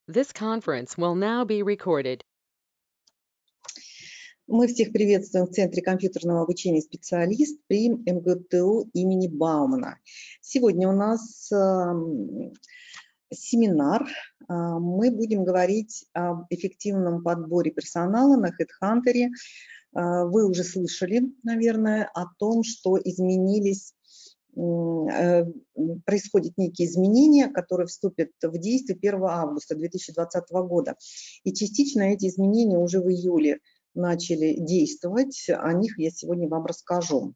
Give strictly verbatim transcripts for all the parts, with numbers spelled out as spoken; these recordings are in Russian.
This conference will now be recorded. Мы всех приветствуем в Центре компьютерного обучения «Специалист» при эм гэ тэ у имени Баумана. Сегодня у нас э, семинар. Э, мы будем говорить об эффективном подборе персонала на HeadHunter. Э, вы уже слышали, наверное, о том, что изменились, э, происходят некие изменения, которые вступят в действие первого августа две тысячи двадцатого года. И частично эти изменения уже в июле начали действовать, о них я сегодня вам расскажу.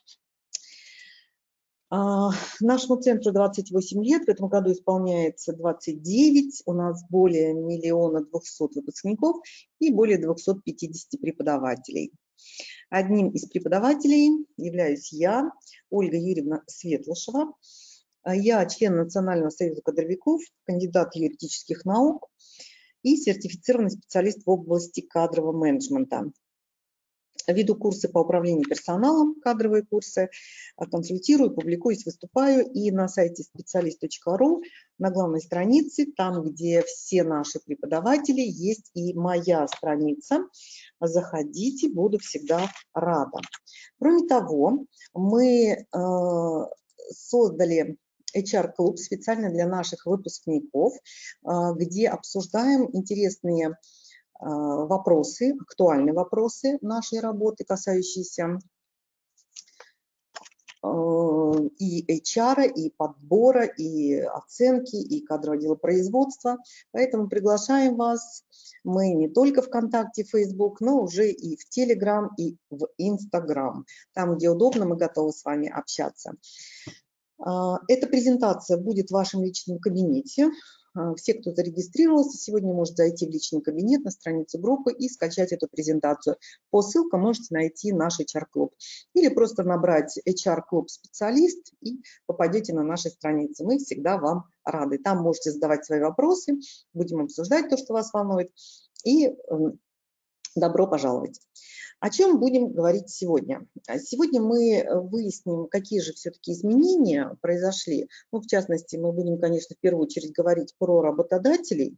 А, нашему центру двадцать восемь лет, в этом году исполняется двадцать девять, у нас более миллиона двухсот выпускников и более двухсот пятидесяти преподавателей. Одним из преподавателей являюсь я, Ольга Юрьевна Светлышева. Я член Национального союза кадровиков, кандидат юридических наук и сертифицированный специалист в области кадрового менеджмента. Веду курсы по управлению персоналом, кадровые курсы, консультирую, публикуюсь, выступаю и на сайте специалист точка ру на главной странице, там, где все наши преподаватели, есть и моя страница. Заходите, буду всегда рада. Кроме того, мы э, создали эйч ар-клуб специально для наших выпускников, э, где обсуждаем интересные вопросы, актуальные вопросы нашей работы, касающиеся и эйч ар, и подбора, и оценки, и кадрового дела производства. Поэтому приглашаем вас. Мы не только ВКонтакте, Фейсбук, но уже и в Телеграм, и в Инстаграм. Там, где удобно, мы готовы с вами общаться. Эта презентация будет в вашем личном кабинете. Все, кто зарегистрировался, сегодня может зайти в личный кабинет на страницу группы и скачать эту презентацию. По ссылкам можете найти наш эйч ар-клуб. Или просто набрать эйч ар-клуб специалист и попадете на наши страницы. Мы всегда вам рады. Там можете задавать свои вопросы, будем обсуждать то, что вас волнует. И добро пожаловать. О чем будем говорить сегодня? Сегодня мы выясним, какие же все-таки изменения произошли. Ну, в частности, мы будем, конечно, в первую очередь говорить про работодателей,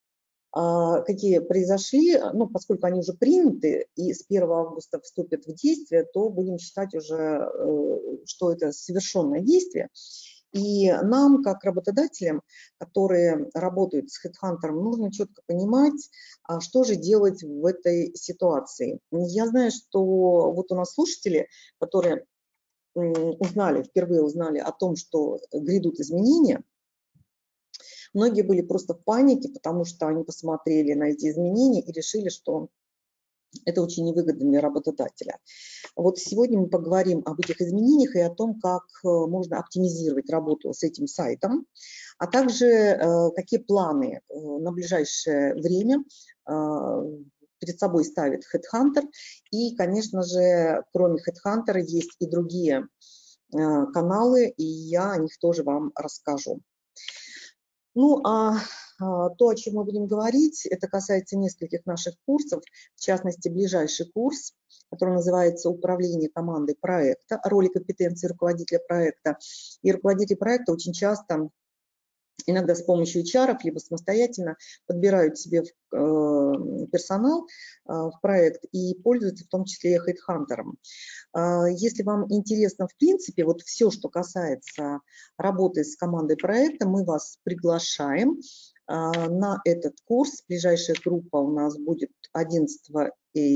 какие произошли, ну, поскольку они уже приняты и с первого августа вступят в действие, то будем считать уже, что это совершенное действие. И нам, как работодателям, которые работают с HeadHunter, нужно четко понимать, что же делать в этой ситуации. Я знаю, что вот у нас слушатели, которые узнали, впервые узнали о том, что грядут изменения, многие были просто в панике, потому что они посмотрели на эти изменения и решили, что это очень невыгодно для работодателя. Вот сегодня мы поговорим об этих изменениях и о том, как можно оптимизировать работу с этим сайтом, а также какие планы на ближайшее время перед собой ставит HeadHunter. И, конечно же, кроме HeadHunter есть и другие каналы, и я о них тоже вам расскажу. Ну, а то, о чем мы будем говорить, это касается нескольких наших курсов, в частности, ближайший курс, который называется «Управление командой проекта», роли компетенции руководителя проекта. И руководители проекта очень часто, иногда с помощью эйч ар, либо самостоятельно подбирают себе персонал в проект и пользуются в том числе и HeadHunter. Если вам интересно, в принципе, вот все, что касается работы с командой проекта, мы вас приглашаем на этот курс. Ближайшая группа у нас будет одиннадцатого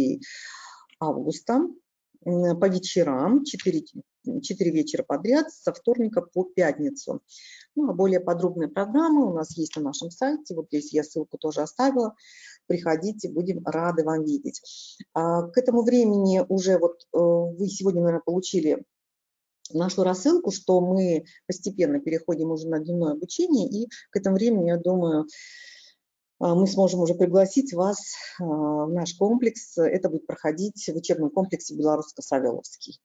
августа по вечерам, четыре, четыре вечера подряд, со вторника по пятницу. Ну, а более подробная программа у нас есть на нашем сайте. Вот здесь я ссылку тоже оставила. Приходите, будем рады вам видеть. К этому времени уже вот вы сегодня, наверное, получили нашу рассылку, что мы постепенно переходим уже на дневное обучение, и к этому времени, я думаю, мы сможем уже пригласить вас в наш комплекс. Это будет проходить в учебном комплексе Белорусско-Савеловский.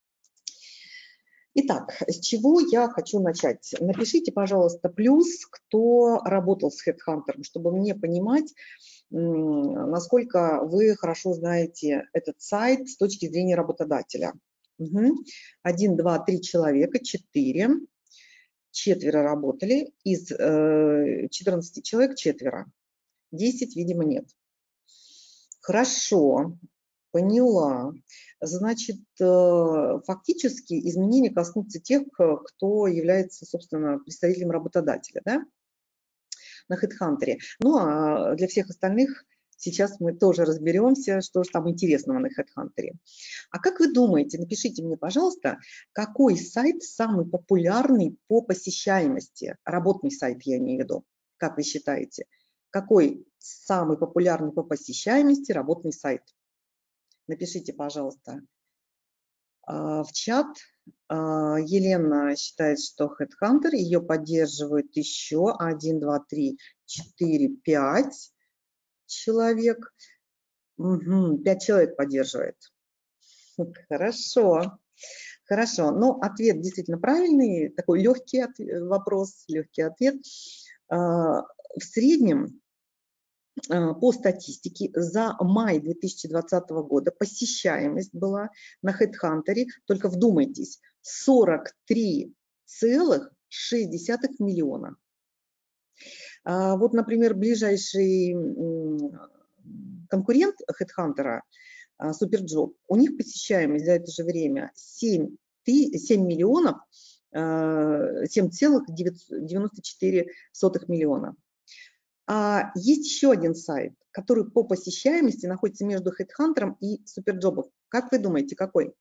Итак, с чего я хочу начать? Напишите, пожалуйста, плюс, кто работал с HeadHunter, чтобы мне понимать, насколько вы хорошо знаете этот сайт с точки зрения работодателя. Угу. Один, два, три человека, четыре. Четверо работали. Из четырнадцати человек четверо. десять, видимо, нет. Хорошо, поняла. Значит, э, фактически изменения коснутся тех, э, кто является, собственно, представителем работодателя, да, на HeadHunter. Ну, а для всех остальных сейчас мы тоже разберемся, что же там интересного на HeadHunter. А как вы думаете, напишите мне, пожалуйста, какой сайт самый популярный по посещаемости? Работный сайт я имею в виду. Как вы считаете? Какой самый популярный по посещаемости работный сайт? Напишите, пожалуйста, в чат. Елена считает, что HeadHunter, ее поддерживает еще один, два, три, четыре, пять человек. Угу, пять человек поддерживает. Хорошо, хорошо. Но ответ действительно правильный, такой легкий вопрос, легкий ответ. В среднем, по статистике, за май две тысячи двадцатого года посещаемость была на HeadHunter, только вдумайтесь, сорок три целых шесть десятых миллиона. Вот, например, ближайший конкурент HeadHunter, Superjob, у них посещаемость за это же время семь миллионов, семь целых девяносто четыре сотых миллиона. А есть еще один сайт, который по посещаемости находится между HeadHunter и Superjob. Как вы думаете, какой?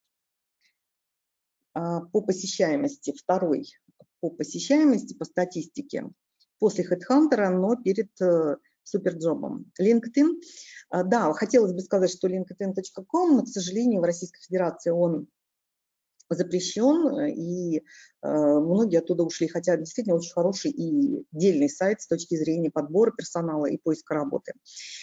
По посещаемости, второй по посещаемости, по статистике, после HeadHunter, но перед Superjob. LinkedIn. Да, хотелось бы сказать, что LinkedIn точка ком, но, к сожалению, в Российской Федерации он запрещен, и э, многие оттуда ушли, хотя действительно очень хороший и дельный сайт с точки зрения подбора персонала и поиска работы.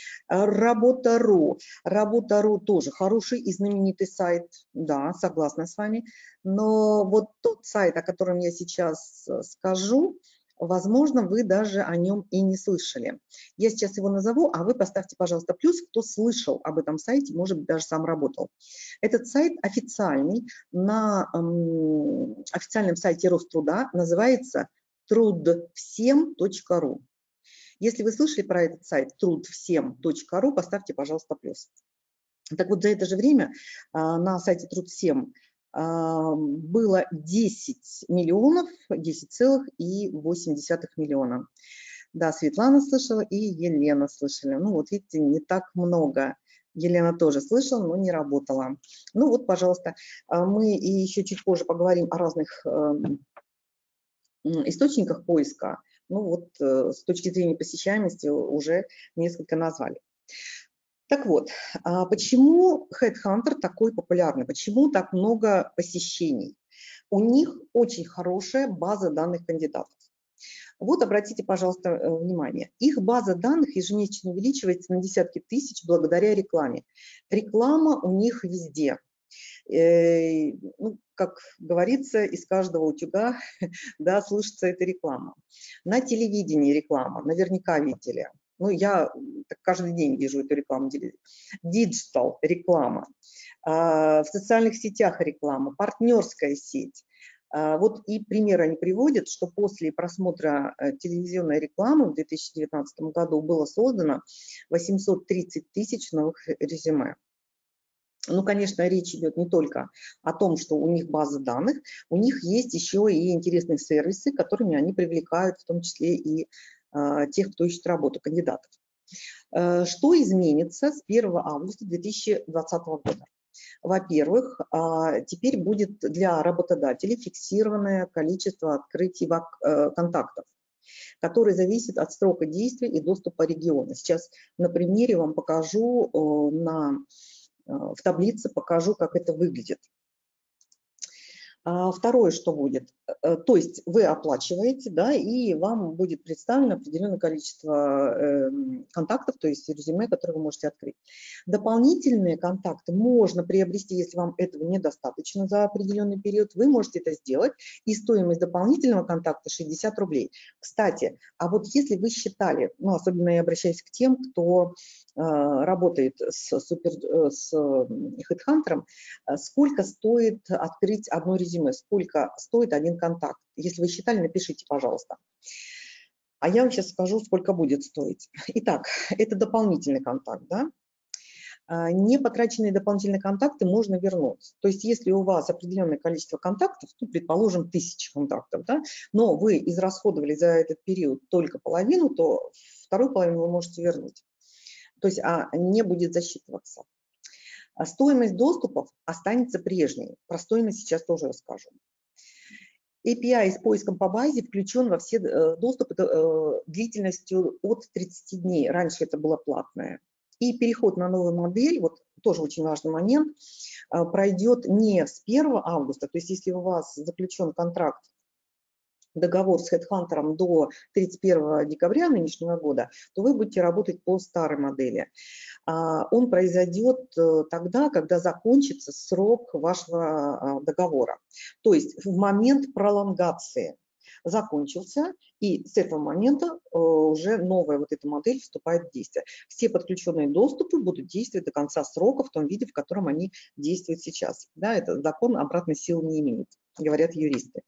Работа.ру. Работа.ру тоже хороший и знаменитый сайт, да, согласна с вами, но вот тот сайт, о котором я сейчас скажу, возможно, вы даже о нем и не слышали. Я сейчас его назову, а вы поставьте, пожалуйста, плюс, кто слышал об этом сайте, может быть, даже сам работал. Этот сайт официальный, на эм, официальном сайте Роструда, называется труд всем точка ру. Если вы слышали про этот сайт труд всем точка ру, поставьте, пожалуйста, плюс. Так вот, за это же время на сайте труд всем было десять миллионов, десять целых восемь десятых миллиона. Да, Светлана слышала и Елена слышали. Ну вот видите, не так много. Елена тоже слышала, но не работала. Ну вот, пожалуйста, мы и еще чуть позже поговорим о разных источниках поиска. Ну вот с точки зрения посещаемости уже несколько назвали. Так вот, почему HeadHunter такой популярный? Почему так много посещений? У них очень хорошая база данных кандидатов. Вот обратите, пожалуйста, внимание. Их база данных ежемесячно увеличивается на десятки тысяч благодаря рекламе. Реклама у них везде. Ну, как говорится, из каждого утюга, да, слышится эта реклама. На телевидении реклама, наверняка видели. Ну, я каждый день вижу эту рекламу. Диджитал реклама, в социальных сетях реклама, партнерская сеть. Вот и пример они приводят, что после просмотра телевизионной рекламы в две тысячи девятнадцатом году было создано восемьсот тридцать тысяч новых резюме. Ну, конечно, речь идет не только о том, что у них база данных, у них есть еще и интересные сервисы, которыми они привлекают в том числе и э, тех, кто ищет работу, кандидатов. Э, что изменится с первого августа две тысячи двадцатого года? Во-первых, э, теперь будет для работодателей фиксированное количество открытий э, контактов, который зависит от срока действия и доступа региона. Сейчас на примере вам покажу э, на в таблице, покажу, как это выглядит. Второе, что будет, то есть вы оплачиваете, да, и вам будет представлено определенное количество контактов, то есть резюме, которые вы можете открыть. Дополнительные контакты можно приобрести, если вам этого недостаточно за определенный период, вы можете это сделать, и стоимость дополнительного контакта шестьдесят рублей. Кстати, а вот если вы считали, ну, особенно я обращаюсь к тем, кто работает с, супер, с HeadHunter, сколько стоит открыть одно резюме, сколько стоит один контакт. Если вы считали, напишите, пожалуйста. А я вам сейчас скажу, сколько будет стоить. Итак, это дополнительный контакт, да? Непотраченные дополнительные контакты можно вернуть. То есть если у вас определенное количество контактов, ну, предположим, тысяча контактов, да, но вы израсходовали за этот период только половину, то вторую половину вы можете вернуть. То есть а, не будет засчитываться. А стоимость доступов останется прежней. Про стоимость сейчас тоже расскажу. эй пи ай с поиском по базе включен во все доступы длительностью от тридцати дней. Раньше это было платное. И переход на новую модель, вот тоже очень важный момент, пройдет не с первого августа, то есть если у вас заключен контракт, договор с HeadHunter до тридцать первого декабря нынешнего года, то вы будете работать по старой модели. Он произойдет тогда, когда закончится срок вашего договора. То есть в момент пролонгации закончился, и с этого момента уже новая вот эта модель вступает в действие. Все подключенные доступы будут действовать до конца срока в том виде, в котором они действуют сейчас. Да, это закон обратной силы не имеет, говорят юристы.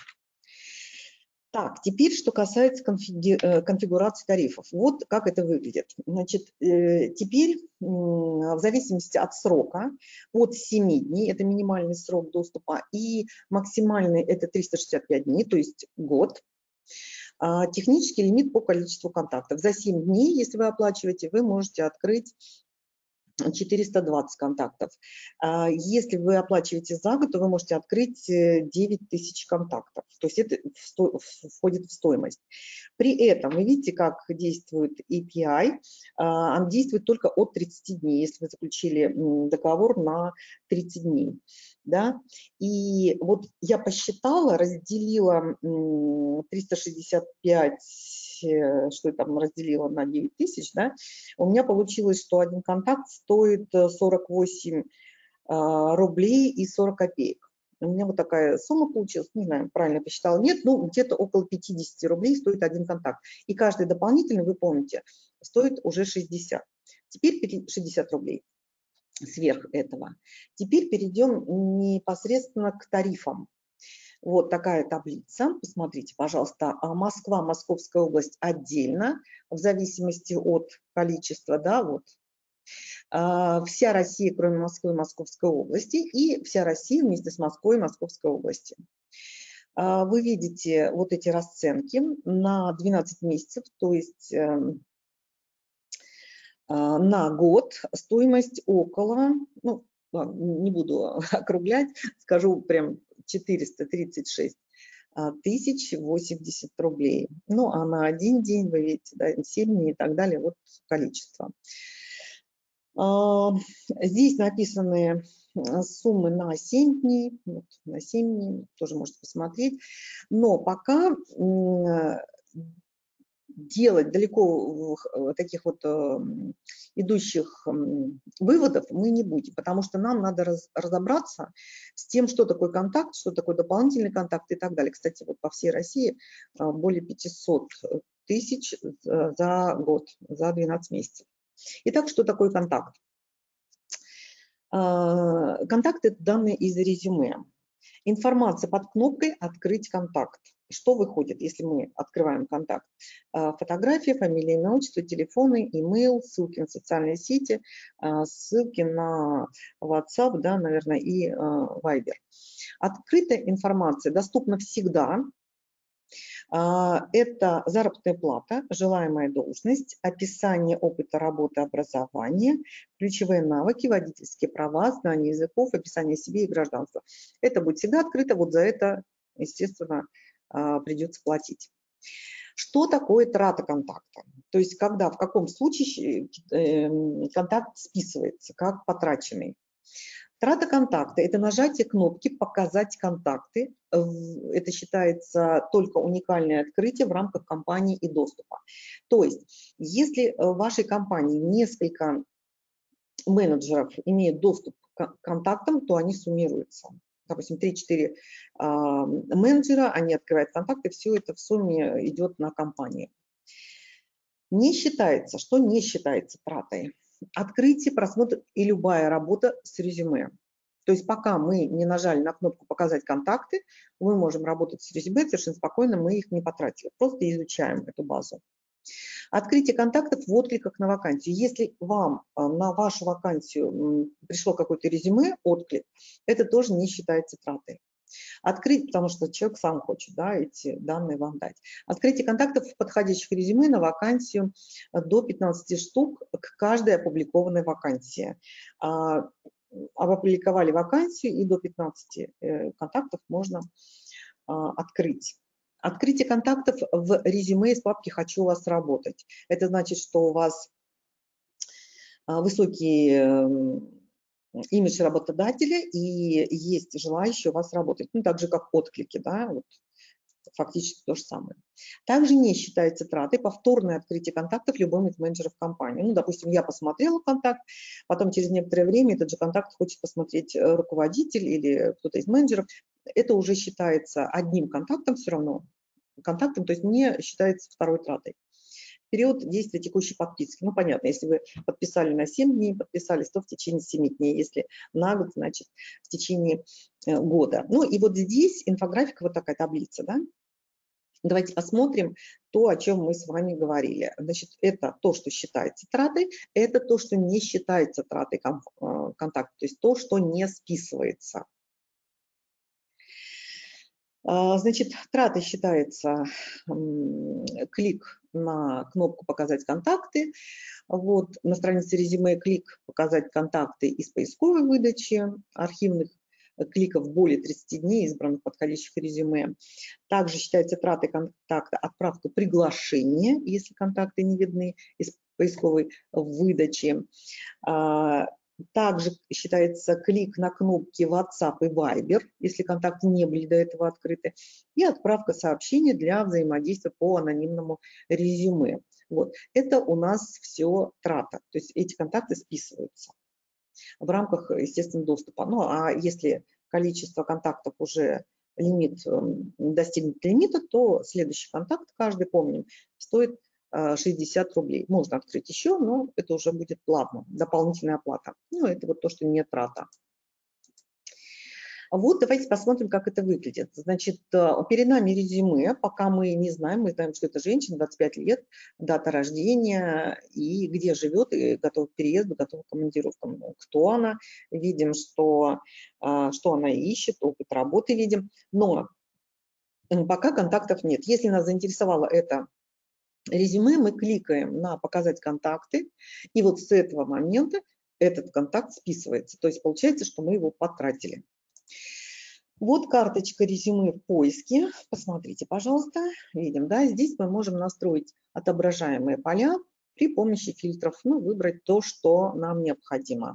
Так, теперь, что касается конфигурации тарифов. Вот как это выглядит. Значит, теперь в зависимости от срока, от семи дней, это минимальный срок доступа, и максимальный это триста шестьдесят пять дней, то есть год. Технический лимит по количеству контактов. За семь дней, если вы оплачиваете, вы можете открыть четыреста двадцать контактов. Если вы оплачиваете за год, то вы можете открыть девять тысяч контактов. То есть это входит в стоимость. При этом вы видите, как действует эй пи ай. Он действует только от тридцати дней, если вы заключили договор на тридцать дней. Да? И вот я посчитала, разделила триста шестьдесят пять, что я там разделила на девять тысяч, да? У меня получилось, что один контакт стоит сорок восемь рублей и сорок копеек. У меня вот такая сумма получилась, не знаю, правильно посчитала, нет, ну где-то около пятидесяти рублей стоит один контакт. И каждый дополнительный, вы помните, стоит уже шестьдесят. Теперь шестьдесят рублей сверх этого. Теперь перейдем непосредственно к тарифам. Вот такая таблица. Посмотрите, пожалуйста, Москва, Московская область отдельно, в зависимости от количества, да, вот. Вся Россия, кроме Москвы и Московской области, и вся Россия вместе с Москвой и Московской областью. Вы видите вот эти расценки на двенадцать месяцев, то есть на год стоимость около, ну, не буду округлять, скажу прям четыреста тридцать шесть тысяч восемьдесят рублей. Ну, а на один день, вы видите, да, семь дней и так далее, вот количество. Здесь написаны суммы на семь дней, вот, на семь дней, тоже можете посмотреть. Но пока делать далеко таких вот идущих выводов мы не будем, потому что нам надо раз, разобраться с тем, что такое контакт, что такое дополнительный контакт и так далее. Кстати, вот по всей России более пятисот тысяч за год, за двенадцать месяцев. Итак, что такое контакт? Контакт – это данные из резюме. Информация под кнопкой «Открыть контакт». Что выходит, если мы открываем контакт? Фотография, фамилия, имя, отчество, телефоны, имейл, ссылки на социальные сети, ссылки на WhatsApp, да, наверное, и Viber. Открытая информация доступна всегда. Это заработная плата, желаемая должность, описание опыта работы, образования, ключевые навыки, водительские права, знание языков, описание себе и гражданства. Это будет всегда открыто, вот за это, естественно, придется платить. Что такое трата контакта? То есть когда, в каком случае контакт списывается, как потраченный. Трата контакта – это нажатие кнопки «Показать контакты». Это считается только уникальное открытие в рамках кампании и доступа. То есть, если в вашей компании несколько менеджеров имеют доступ к контактам, то они суммируются. Допустим, три-четыре менеджера, они открывают контакты, все это в сумме идет на компанию. Не считается, что не считается тратой. Открытие, просмотр и любая работа с резюме. То есть пока мы не нажали на кнопку «Показать контакты», мы можем работать с резюме совершенно спокойно, мы их не потратили, просто изучаем эту базу. Открытие контактов в откликах на вакансию. Если вам на вашу вакансию пришло какое-то резюме, отклик, это тоже не считается тратой. Открыть, потому что человек сам хочет, да, эти данные вам дать. Открытие контактов подходящих резюме на вакансию до пятнадцати штук к каждой опубликованной вакансии. Опубликовали вакансию, и до пятнадцати контактов можно открыть. Открытие контактов в резюме из папки «Хочу у вас работать». Это значит, что у вас высокий имидж работодателя и есть желающие у вас работать. Ну, так же, как отклики, да, вот, фактически то же самое. Также не считается тратой повторное открытие контактов любым из менеджеров компании. Ну, допустим, я посмотрела контакт, потом через некоторое время этот же контакт хочет посмотреть руководитель или кто-то из менеджеров. Это уже считается одним контактом все равно, контактом, то есть не считается второй тратой. Период действия текущей подписки. Ну, понятно, если вы подписали на семь дней, подписались, то в течение семи дней. Если на год, значит, в течение года. Ну, и вот здесь инфографика, вот такая таблица, да. Давайте посмотрим то, о чем мы с вами говорили. Значит, это то, что считается тратой, это то, что не считается тратой контакта, то есть то, что не списывается. Значит, тратой считается клик на кнопку «Показать контакты». Вот, на странице резюме клик «Показать контакты» из поисковой выдачи архивных кликов более тридцати дней избранных подходящих резюме. Также считается тратой контакта отправка приглашения, если контакты не видны из поисковой выдачи. Также считается клик на кнопки WhatsApp и Viber, если контакты не были до этого открыты, и отправка сообщения для взаимодействия по анонимному резюме. Вот. Это у нас все трата, то есть эти контакты списываются в рамках, естественно, доступа. Ну а если количество контактов уже лимит, достигнет лимита, то следующий контакт, каждый, помним, стоит шестьдесят рублей. Можно открыть еще, но это уже будет платно, дополнительная оплата. Ну, это вот то, что не трата. Вот давайте посмотрим, как это выглядит. Значит, перед нами резюме, пока мы не знаем, мы знаем, что это женщина, двадцать пять лет, дата рождения и где живет, и готова к переезду, готова к командировкам. Кто она, видим, что, что она ищет, опыт работы видим, но пока контактов нет. Если нас заинтересовало это резюме, мы кликаем на «Показать контакты», и вот с этого момента этот контакт списывается. То есть получается, что мы его потратили. Вот карточка резюме в поиске. Посмотрите, пожалуйста. Видим, да, здесь мы можем настроить отображаемые поля при помощи фильтров, ну, выбрать то, что нам необходимо.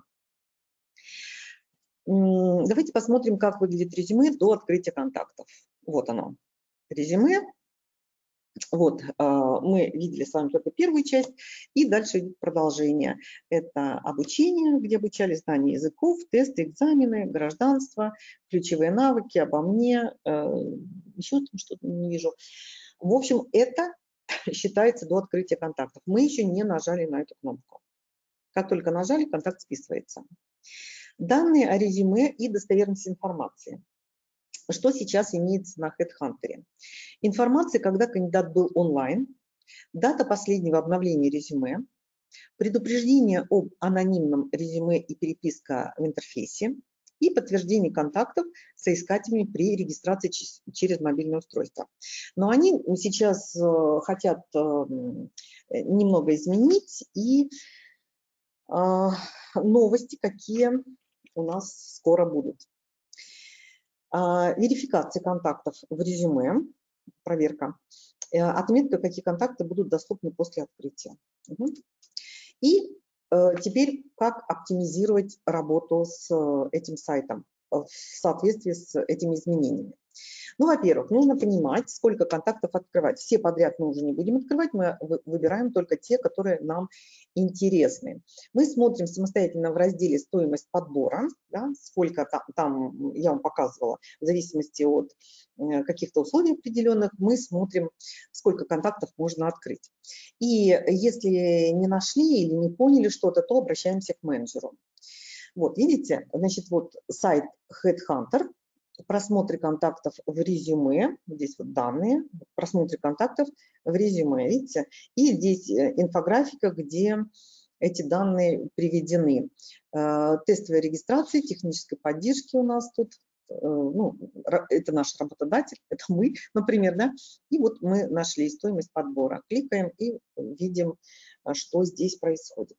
Давайте посмотрим, как выглядит резюме до открытия контактов. Вот оно, резюме. Вот, мы видели с вами только первую часть, и дальше идет продолжение. Это обучение, где обучали знания языков, тесты, экзамены, гражданство, ключевые навыки, обо мне, еще там что-то не вижу. В общем, это считается до открытия контактов. Мы еще не нажали на эту кнопку. Как только нажали, контакт списывается. Данные о резюме и достоверность информации. Что сейчас имеется на HeadHunter? Информация, когда кандидат был онлайн, дата последнего обновления резюме, предупреждение об анонимном резюме и переписка в интерфейсе и подтверждение контактов с соискателями при регистрации через мобильное устройство. Но они сейчас хотят немного изменить, и новости какие у нас скоро будут. Верификация контактов в резюме, проверка, отметка, какие контакты будут доступны после открытия. И теперь, как оптимизировать работу с этим сайтом в соответствии с этими изменениями. Ну, во-первых, нужно понимать, сколько контактов открывать. Все подряд мы уже не будем открывать, мы выбираем только те, которые нам интересны. Мы смотрим самостоятельно в разделе «Стоимость подбора», да, сколько там, там, я вам показывала, в зависимости от каких-то условий определенных, мы смотрим, сколько контактов можно открыть. И если не нашли или не поняли что-то, то обращаемся к менеджеру. Вот, видите, значит, вот сайт HeadHunter, просмотры контактов в резюме, здесь вот данные, просмотры контактов в резюме, видите, и здесь инфографика, где эти данные приведены. Тестовая регистрация, технической поддержки у нас тут, ну, это наш работодатель, это мы, например, да, и вот мы нашли стоимость подбора, кликаем и видим, что здесь происходит.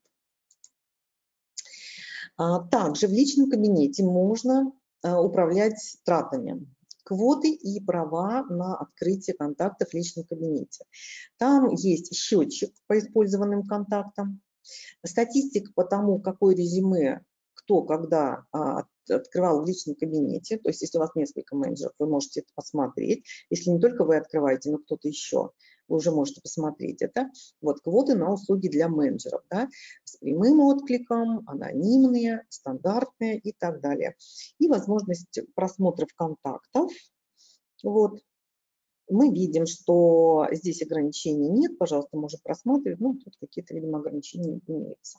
Также в личном кабинете можно управлять тратами, квоты и права на открытие контактов в личном кабинете. Там есть счетчик по использованным контактам, статистика по тому, какое резюме кто когда открывал в личном кабинете. То есть если у вас несколько менеджеров, вы можете это посмотреть. Если не только вы открываете, но кто-то еще, вы уже можете посмотреть это. Вот квоты на услуги для менеджеров, да, с прямым откликом, анонимные, стандартные и так далее. И возможность просмотра контактов. Вот. Мы видим, что здесь ограничений нет. Пожалуйста, можем просматривать. Ну, тут какие-то, видимо, ограничения имеются.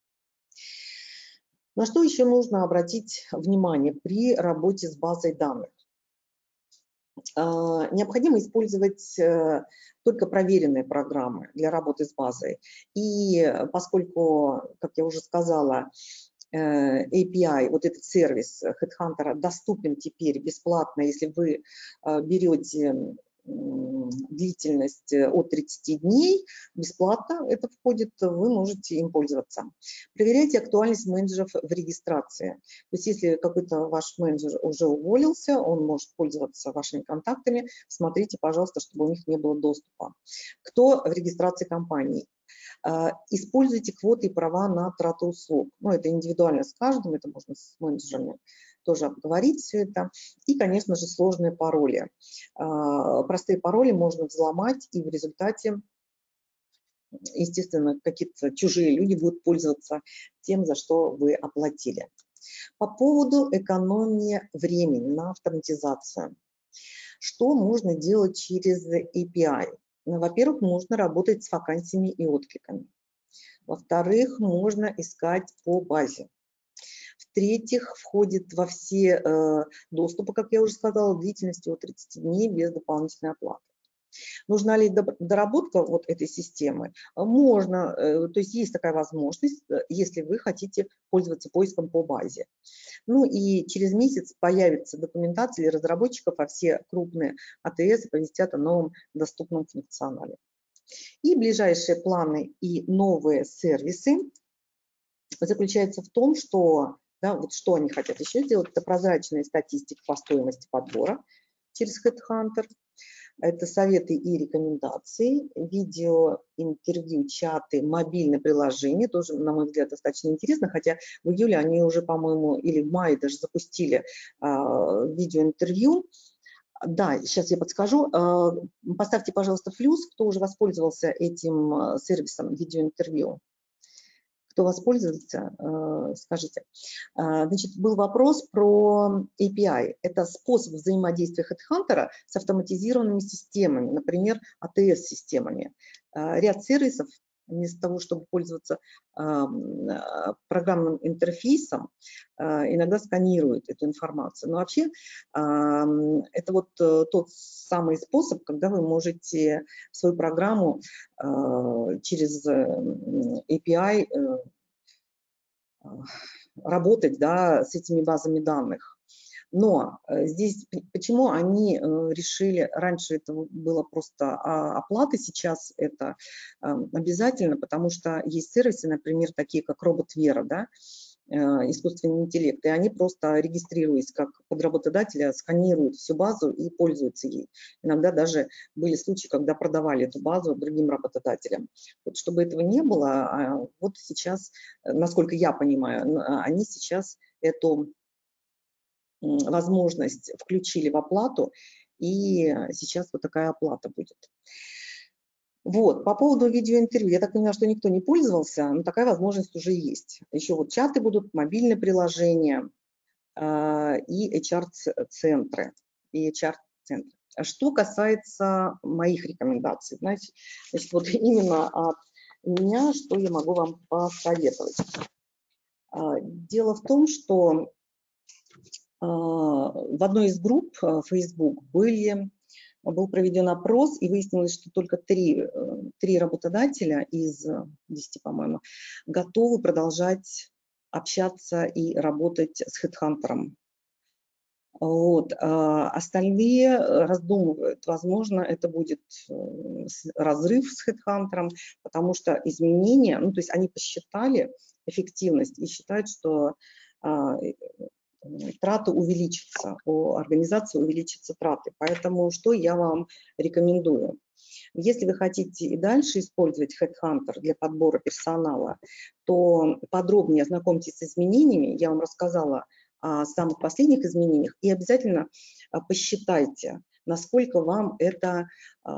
На что еще нужно обратить внимание при работе с базой данных? Необходимо использовать только проверенные программы для работы с базой. И поскольку, как я уже сказала, эй пи ай, вот этот сервис HeadHunter доступен теперь бесплатно, если вы берете длительность от тридцати дней, бесплатно это входит, вы можете им пользоваться. Проверяйте актуальность менеджеров в регистрации. То есть если какой-то ваш менеджер уже уволился, он может пользоваться вашими контактами, смотрите, пожалуйста, чтобы у них не было доступа. Кто в регистрации компании? Используйте квоты и права на трату услуг. Ну, это индивидуально с каждым, это можно с менеджерами тоже обговорить все это. И, конечно же, сложные пароли. Простые пароли можно взломать, и в результате, естественно, какие-то чужие люди будут пользоваться тем, за что вы оплатили. По поводу экономии времени на автоматизацию. Что можно делать через эй пи ай? Во-первых, можно работать с вакансиями и откликами. Во-вторых, можно искать по базе. В-третьих, входит во все э, доступы, как я уже сказала, длительностью от тридцати дней без дополнительной оплаты. Нужна ли доработка вот этой системы? Можно, э, то есть есть такая возможность, если вы хотите пользоваться поиском по базе. Ну и через месяц появится документация для разработчиков, а все крупные а тэ эс оповестят о новом доступном функционале. И ближайшие планы и новые сервисы заключаются в том, что, да, вот что они хотят еще сделать, это прозрачная статистика по стоимости подбора через HeadHunter, это советы и рекомендации, видео, интервью, чаты, мобильное приложение, тоже, на мой взгляд, достаточно интересно, хотя в июле они уже, по-моему, или в мае даже запустили а, видеоинтервью. Да, сейчас я подскажу. Поставьте, пожалуйста, плюс, кто уже воспользовался этим сервисом видеоинтервью. Кто воспользовался, скажите. Значит, был вопрос про эй пи ай. Это способ взаимодействия HeadHunter с автоматизированными системами, например, а тэ эс-системами. Ряд сервисов, вместо того, чтобы пользоваться программным интерфейсом, иногда сканируют эту информацию. Но вообще это вот тот самый способ, когда вы можете свою программу через эй пи ай работать, да, с этими базами данных. Но здесь почему они решили, раньше это было просто оплата, сейчас это обязательно, потому что есть сервисы, например, такие как робот Вера, да, искусственный интеллект, и они просто, регистрируясь как под работодателя, сканируют всю базу и пользуются ей. Иногда даже были случаи, когда продавали эту базу другим работодателям. Вот чтобы этого не было, вот сейчас, насколько я понимаю, они сейчас эту возможность включили в оплату, и сейчас вот такая оплата будет. Вот, по поводу видеоинтервью, я так понимаю, что никто не пользовался, но такая возможность уже есть. Еще вот чаты будут, мобильные приложения э, и эйч ар-центры. И эйч ар-центры. Что касается моих рекомендаций, значит, значит, вот именно от меня, что я могу вам посоветовать. Дело в том, что в одной из групп Facebook были, был проведен опрос, и выяснилось, что только три, три работодателя из десяти, по-моему, готовы продолжать общаться и работать с HeadHunter. Вот. А остальные раздумывают, возможно, это будет разрыв с HeadHunter, потому что изменения, ну, то есть они посчитали эффективность и считают, что траты увеличатся, у организации увеличатся траты. Поэтому что я вам рекомендую? Если вы хотите и дальше использовать HeadHunter для подбора персонала, то подробнее ознакомьтесь с изменениями. Я вам рассказала о самых последних изменениях. И обязательно посчитайте, насколько вам это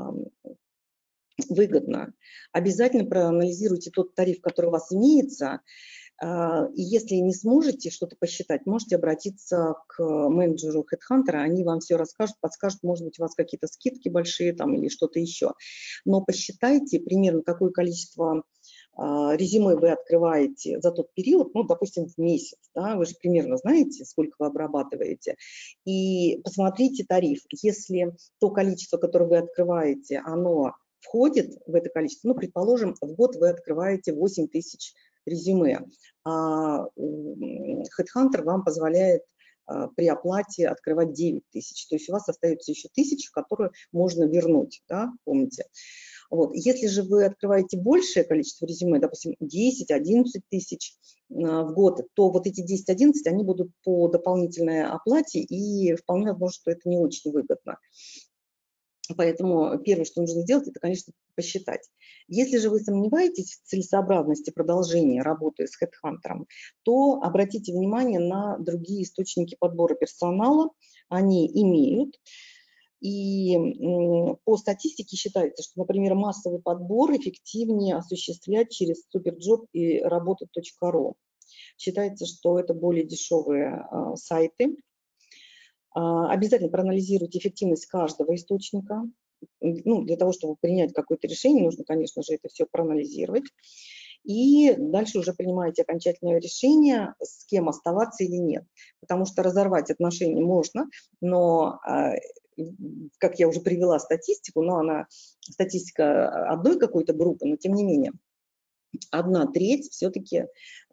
выгодно. Обязательно проанализируйте тот тариф, который у вас имеется. И если не сможете что-то посчитать, можете обратиться к менеджеру HeadHunter, они вам все расскажут, подскажут, может быть, у вас какие-то скидки большие там или что-то еще. Но посчитайте примерно, какое количество резюме вы открываете за тот период, ну, допустим, в месяц, да, вы же примерно знаете, сколько вы обрабатываете, и посмотрите тариф. Если то количество, которое вы открываете, оно входит в это количество, ну, предположим, в год вы открываете восемь тысяч резюме, а HeadHunter вам позволяет при оплате открывать девять тысяч, то есть у вас остается еще тысяча, которые можно вернуть, да, помните. Вот. Если же вы открываете большее количество резюме, допустим, десять-одиннадцать тысяч в год, то вот эти десять-одиннадцать, они будут по дополнительной оплате, и вполне возможно, что это не очень выгодно. Поэтому первое, что нужно сделать, это, конечно, посчитать. Если же вы сомневаетесь в целесообразности продолжения работы с HeadHunter, то обратите внимание на другие источники подбора персонала. Они имеют. И по статистике считается, что, например, массовый подбор эффективнее осуществлять через Superjob и работа точка ру. Считается, что это более дешевые сайты. Обязательно проанализируйте эффективность каждого источника. Ну, для того, чтобы принять какое-то решение, нужно, конечно же, это все проанализировать. И дальше уже принимаете окончательное решение, с кем оставаться или нет. Потому что разорвать отношения можно, но, как я уже привела статистику, но она статистика одной какой-то группы, но тем не менее, одна треть все-таки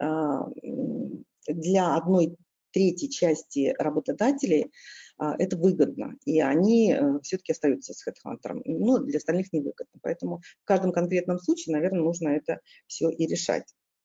для одной третьей части работодателей это выгодно, и они все-таки остаются с HeadHunter, но для остальных невыгодно. Поэтому в каждом конкретном случае, наверное, нужно это все и решать.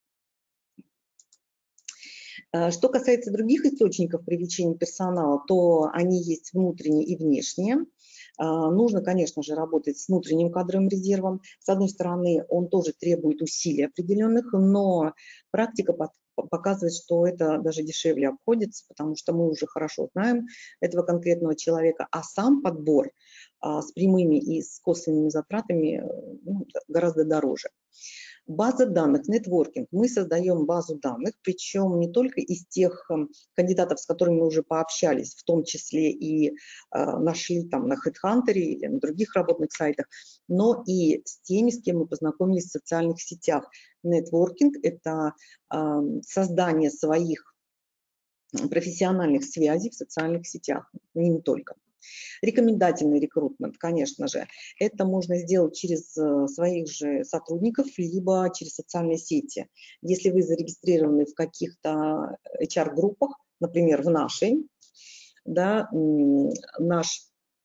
Что касается других источников привлечения персонала, то они есть внутренние и внешние. Нужно, конечно же, работать с внутренним кадровым резервом. С одной стороны, он тоже требует усилий определенных, но практика показывает, что это даже дешевле обходится, потому что мы уже хорошо знаем этого конкретного человека, а сам подбор с прямыми и с косвенными затратами ну, гораздо дороже. База данных, нетворкинг. Мы создаем базу данных, причем не только из тех кандидатов, с которыми мы уже пообщались, в том числе и э, нашли там на HeadHunter или на других работных сайтах, но и с теми, с кем мы познакомились в социальных сетях. Нетворкинг – это э, создание своих профессиональных связей в социальных сетях, и не только. Рекомендательный рекрутмент, конечно же, это можно сделать через своих же сотрудников, либо через социальные сети. Если вы зарегистрированы в каких-то эйч ар-группах, например, в нашей, да, наш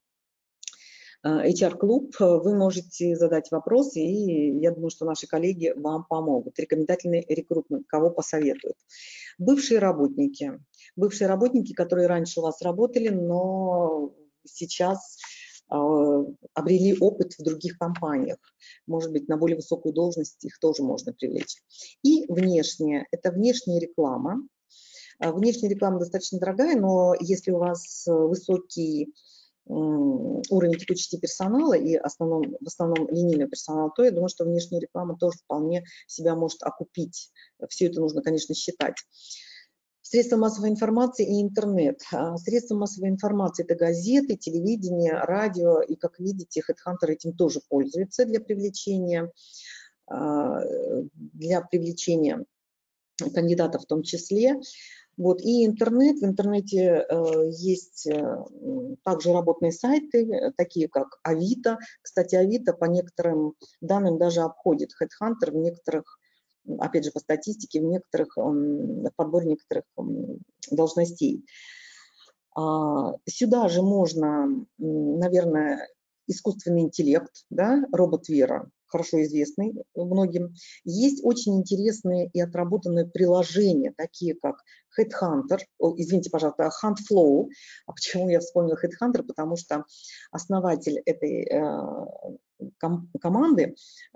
эйч ар-клуб, вы можете задать вопрос, и я думаю, что наши коллеги вам помогут. Рекомендательный рекрутмент, кого посоветуют. Бывшие работники. Бывшие работники, которые раньше у вас работали, но сейчас э, обрели опыт в других компаниях. Может быть, на более высокую должность их тоже можно привлечь. И внешняя. Это внешняя реклама. Внешняя реклама достаточно дорогая, но если у вас высокий уровень текучести персонала и основном, в основном линейный персонал, то я думаю, что внешняя реклама тоже вполне себя может окупить. Все это нужно, конечно, считать. Средства массовой информации и интернет. Средства массовой информации – это газеты, телевидение, радио. И, как видите, HeadHunter этим тоже пользуется для привлечения, для привлечения кандидатов в том числе. Вот, и интернет. В интернете э, есть э, также работные сайты, такие как Авито. Кстати, Авито по некоторым данным даже обходит HeadHunter в некоторых, опять же, по статистике, в некоторых, в подборе некоторых должностей. А, сюда же можно, наверное, искусственный интеллект, да, робот Вера, хорошо известный многим. Есть очень интересные и отработанные приложения, такие как HeadHunter, о, извините, пожалуйста, HuntFlow. А почему я вспомнила HeadHunter? Потому что основатель этой э, ком команды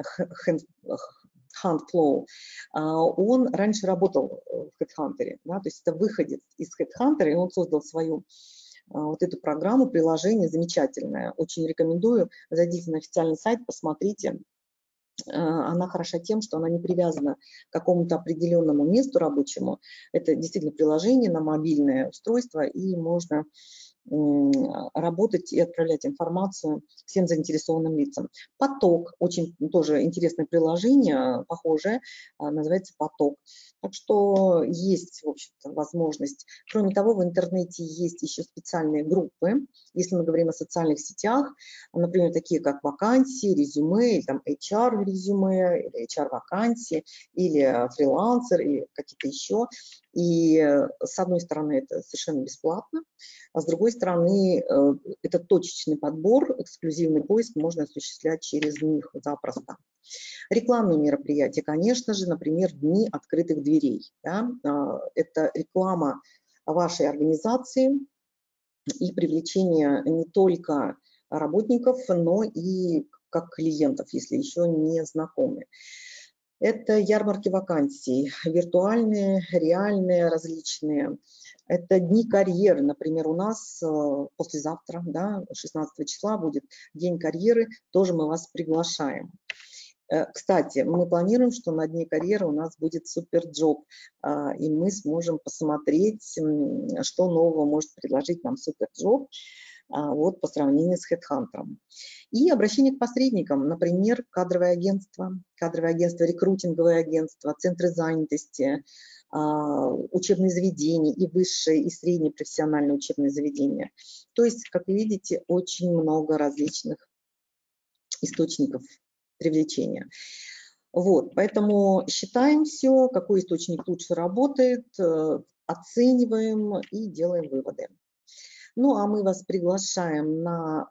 HuntFlow, он раньше работал в HeadHunter, да, то есть это выходец из HeadHunter, и он создал свою вот эту программу, приложение замечательное. Очень рекомендую. Зайдите на официальный сайт, посмотрите. Она хороша тем, что она не привязана к какому-то определенному месту рабочему. Это действительно приложение на мобильное устройство, и можно работать и отправлять информацию всем заинтересованным лицам. Поток, очень тоже интересное приложение, похожее, называется Поток. Так что есть, в общем-то, возможность. Кроме того, в интернете есть еще специальные группы, если мы говорим о социальных сетях, например, такие как вакансии, резюме, или там эйч ар резюме, или эйч ар вакансии, или фрилансер, или какие-то еще. И с одной стороны это совершенно бесплатно, а с другой стороны это точечный подбор, эксклюзивный поиск можно осуществлять через них запросто. Рекламные мероприятия, конечно же, например, дни открытых дверей. Да? Это реклама вашей организации и привлечение не только работников, но и как клиентов, если еще не знакомы. Это ярмарки вакансий, виртуальные, реальные, различные. Это дни карьеры. Например, у нас послезавтра, да, шестнадцатого числа будет день карьеры, тоже мы вас приглашаем. Кстати, мы планируем, что на дне карьеры у нас будет суперджоп, и мы сможем посмотреть, что нового может предложить нам суперджоп вот, по сравнению с HeadHunter. И обращение к посредникам, например, кадровое агентство, кадровое агентство, рекрутинговое агентство, центры занятости, учебные заведения, и высшие, и средние профессиональные учебные заведения. То есть, как вы видите, очень много различных источников привлечения. Вот, поэтому считаем все, какой источник лучше работает, оцениваем и делаем выводы. Ну, а мы вас приглашаем на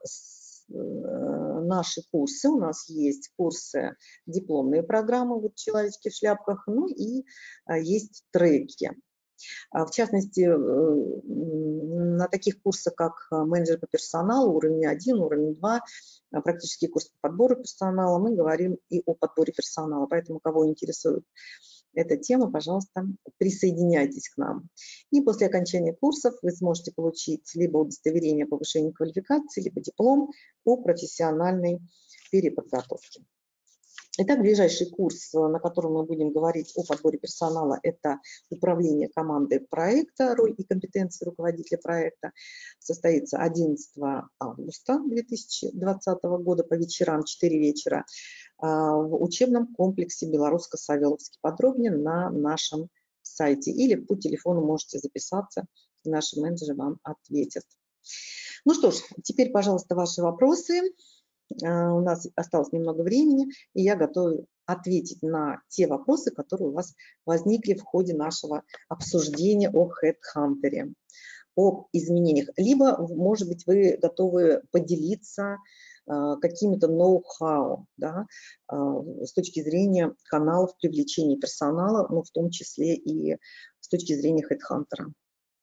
наши курсы. У нас есть курсы, дипломные программы, вот «Человечки в шляпках», ну и есть треки. В частности, на таких курсах, как менеджер по персоналу, уровень один, уровень два, практический курс по подбору персонала, мы говорим и о подборе персонала. Поэтому, кого интересует эта тема, пожалуйста, присоединяйтесь к нам. И после окончания курсов вы сможете получить либо удостоверение о повышении квалификации, либо диплом о профессиональной переподготовке. Итак, ближайший курс, на котором мы будем говорить о подборе персонала, это управление командой проекта, роль и компетенции руководителя проекта, состоится одиннадцатого августа две тысячи двадцатого года по вечерам, четыре вечера, в учебном комплексе Белорусско-Савеловский. Подробнее на нашем сайте или по телефону можете записаться, наши менеджеры вам ответят. Ну что ж, теперь, пожалуйста, ваши вопросы. У нас осталось немного времени, и я готова ответить на те вопросы, которые у вас возникли в ходе нашего обсуждения о HeadHunter, об изменениях. Либо, может быть, вы готовы поделиться какими-то ноу-хау, да, с точки зрения каналов привлечения персонала, но в том числе и с точки зрения HeadHunter.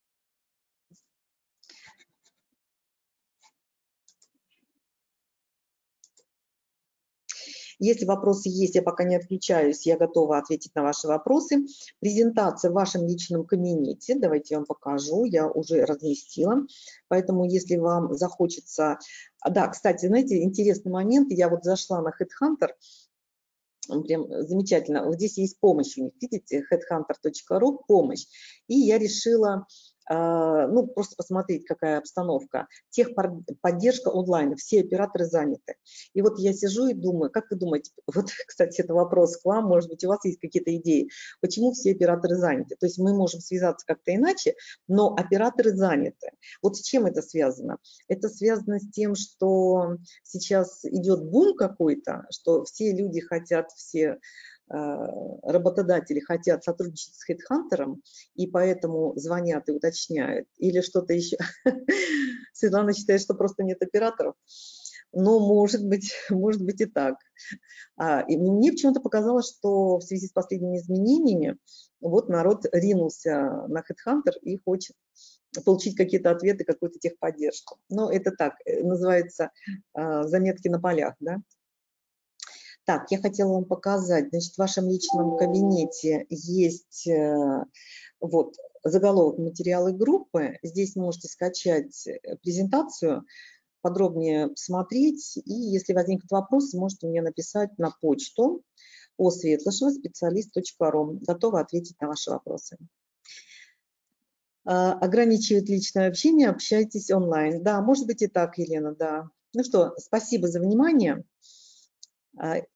Если вопросы есть, я пока не отключаюсь, я готова ответить на ваши вопросы. Презентация в вашем личном кабинете, давайте я вам покажу, я уже разместила. Поэтому, если вам захочется... Да, кстати, знаете, интересный момент, я вот зашла на HeadHunter, прям замечательно, вот здесь есть помощь у них, видите, headhunter точка ру, помощь. И я решила а, ну, просто посмотреть, какая обстановка. Техподдержка онлайн, все операторы заняты. И вот я сижу и думаю, как вы думаете, вот, кстати, это вопрос к вам, может быть, у вас есть какие-то идеи, почему все операторы заняты? То есть мы можем связаться как-то иначе, но операторы заняты. Вот с чем это связано? Это связано с тем, что сейчас идет бум какой-то, что все люди хотят, все работодатели хотят сотрудничать с хедхантером, и поэтому звонят и уточняют, или что-то еще. Светлана считает, что просто нет операторов. Но может быть, может быть и так. А, и мне почему-то показалось, что в связи с последними изменениями вот народ ринулся на HeadHunter и хочет получить какие-то ответы, какую-то техподдержку. Но это так, называется а, заметки на полях, да? Так, я хотела вам показать, значит, в вашем личном кабинете есть э, вот заголовок «Материалы группы». Здесь можете скачать презентацию, подробнее посмотреть, и если возникнут вопросы, можете мне написать на почту осветлышева специалист точка ру. Готова ответить на ваши вопросы. Ограничивать личное общение, общайтесь онлайн. Да, может быть и так, Елена, да. Ну что, спасибо за внимание.